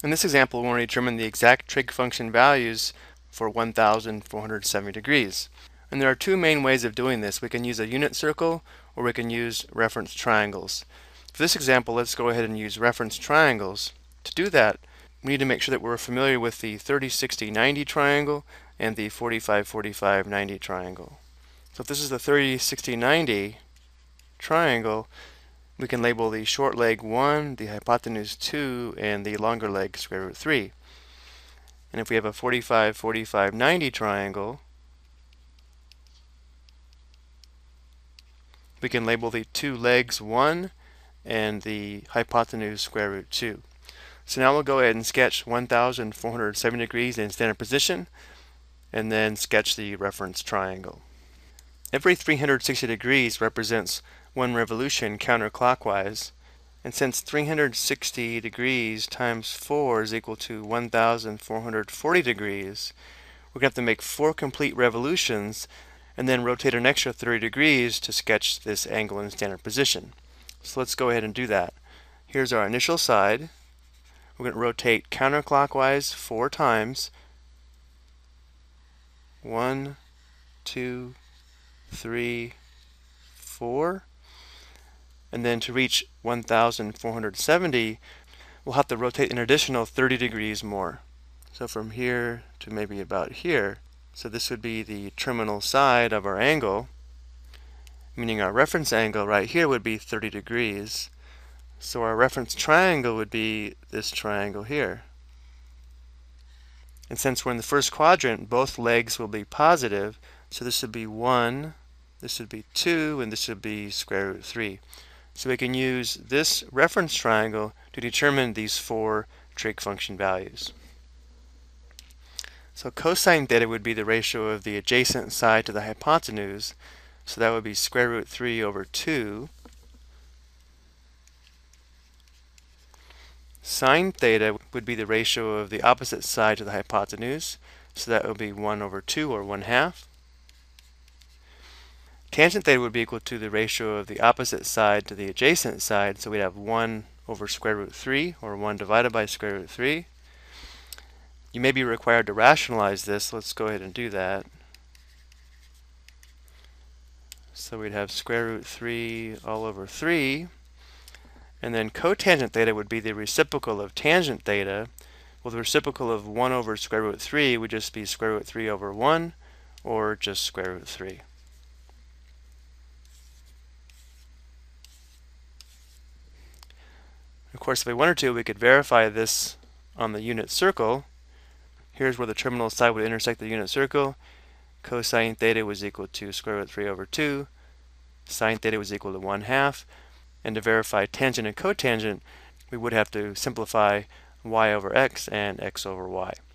In this example, we want to determine the exact trig function values for 1,470 degrees. And there are two main ways of doing this. We can use a unit circle or we can use reference triangles. For this example, let's go ahead and use reference triangles. To do that, we need to make sure that we're familiar with the 30-60-90 triangle and the 45-45-90 triangle. So if this is the 30-60-90 triangle, we can label the short leg 1, the hypotenuse 2, and the longer leg square root 3. And if we have a 45-45-90 triangle, we can label the two legs 1 and the hypotenuse square root 2. So now we'll go ahead and sketch 1,470 degrees in standard position and then sketch the reference triangle. Every 360 degrees represents one revolution counterclockwise, and since 360 degrees times 4 is equal to 1,440 degrees, we're going to have to make 4 complete revolutions and then rotate an extra 30 degrees to sketch this angle in standard position. So let's go ahead and do that. Here's our initial side. We're going to rotate counterclockwise 4 times. 1, 2, 3, 4. And then to reach 1,470, we'll have to rotate an additional 30 degrees more. So from here to maybe about here. So this would be the terminal side of our angle, meaning our reference angle right here would be 30 degrees. So our reference triangle would be this triangle here. And since we're in the first quadrant, both legs will be positive. So this would be 1, this would be 2, and this would be square root 3. So we can use this reference triangle to determine these 4 trig function values. So cosine theta would be the ratio of the adjacent side to the hypotenuse. So that would be square root 3 over 2. Sine theta would be the ratio of the opposite side to the hypotenuse. So that would be 1 over 2, or 1/2. Tangent theta would be equal to the ratio of the opposite side to the adjacent side. So we'd have 1 over square root 3, or 1 divided by square root 3. You may be required to rationalize this. Let's go ahead and do that. So we'd have square root 3 all over 3. And then cotangent theta would be the reciprocal of tangent theta. Well, the reciprocal of 1 over square root 3 would just be square root 3 over 1, or just square root 3. Of course, if we wanted to, we could verify this on the unit circle. Here's where the terminal side would intersect the unit circle. Cosine theta was equal to square root 3 over 2. Sine theta was equal to 1/2. And to verify tangent and cotangent, we would have to simplify y over x and x over y.